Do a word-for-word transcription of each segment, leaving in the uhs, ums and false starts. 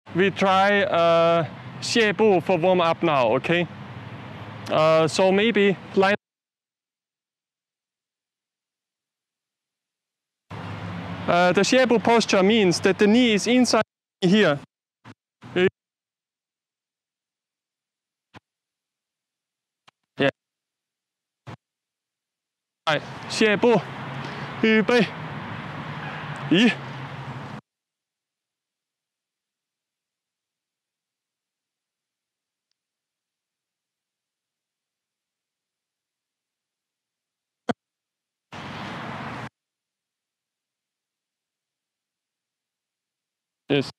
we try uh, 泻步 for warm up now, okay? Uh, so maybe line. Uh, the 泻步 posture means that the knee is inside here. Yeah. Right. 泻步，预备，一。Yes.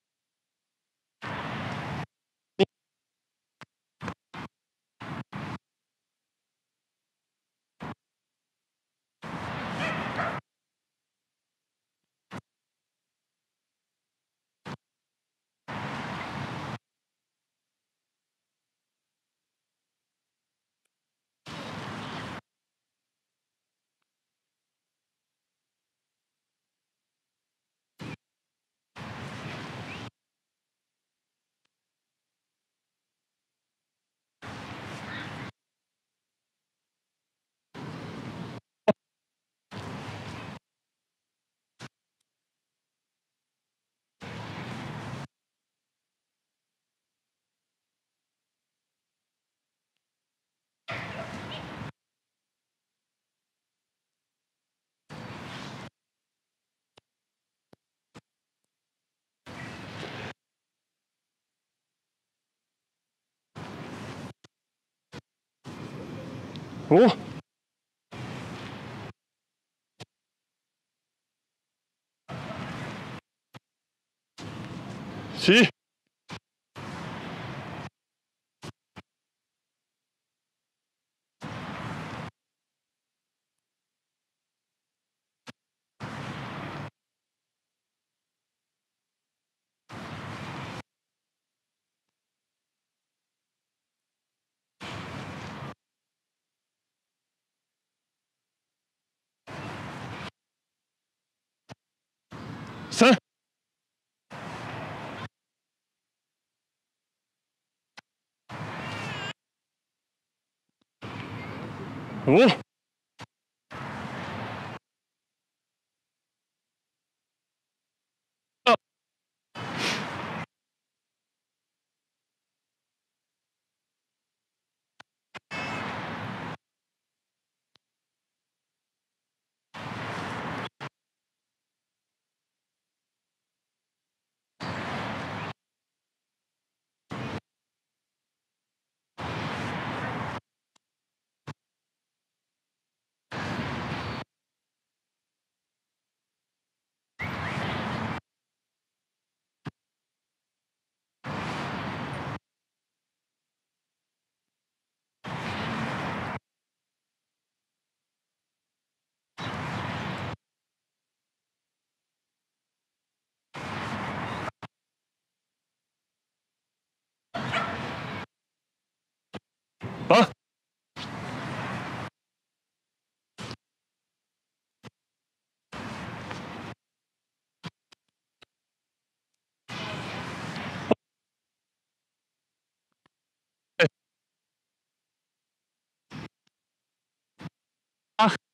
Oh. Si. Sir. Oh. Oh. Huh? Acht.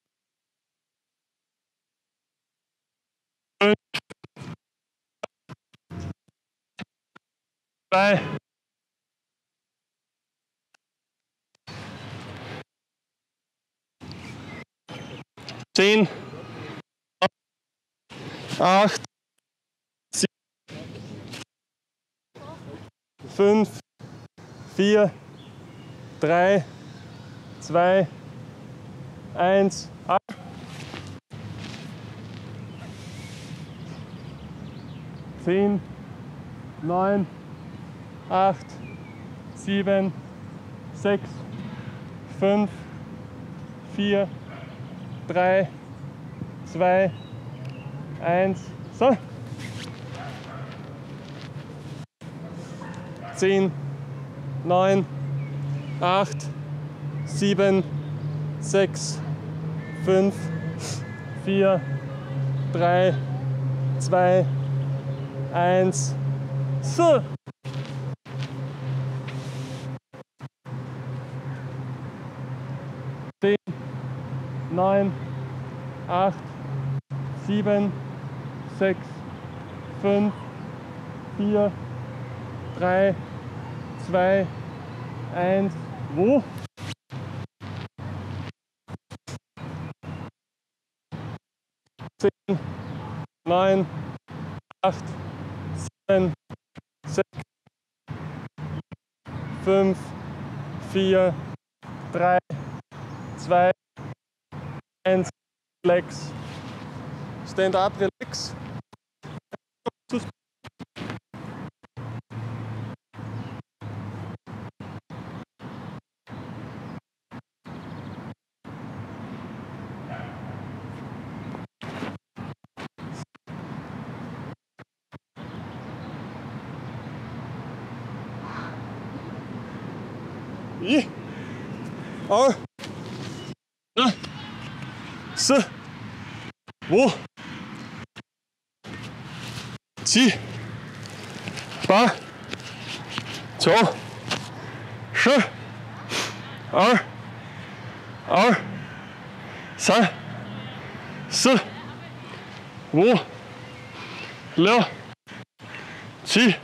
Fünf. Zwei. Zehn. Acht. Sieben. Fünf. Vier. Drei. Zwei. Eins. Acht. Zehn. Neun. Acht. Sieben. Sechs. Fünf. Vier. Drei. Zwei. Eins. So. Zehn. Neun. Acht. Sieben. Sechs. Fünf. Vier. Drei. Zwei. Eins. 四、zehn, neun, acht, sieben, sechs, fünf, vier, drei, zwei, eins. Wo? zehn, neun, acht, sieben, sechs, fünf, vier, drei, zwei, eins. Relax. Stand up, relax.一、二、三、四、五、七、八、九、十、二、二、三、四、五、六、七、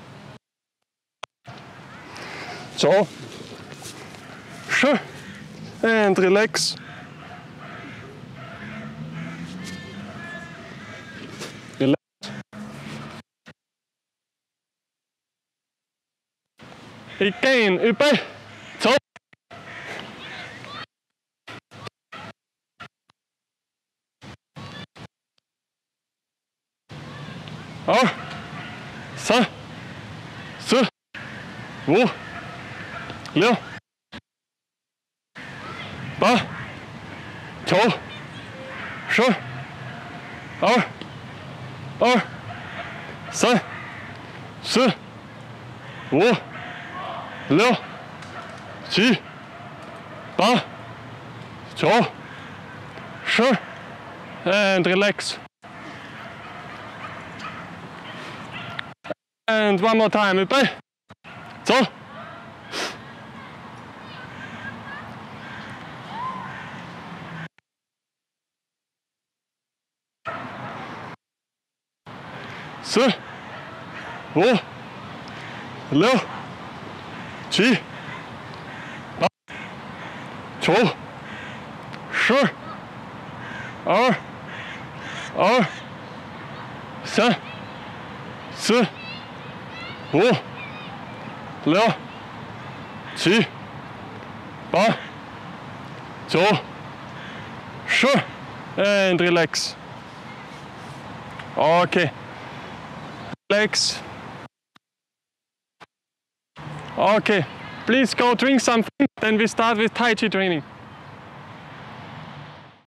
九、十 and relax. Relax. Again, 预备，走。二、三、四、五、六、八、九、十、二、二、三、四、五、六、七、八、九、十 and relax. And one more time, 预备，走。四、五、六、七、八、九、十、二、二、三、四、五、六、七、八、九、十 and relax. Okay. Relax. Okay, please go drink something, then we start with Tai Chi training.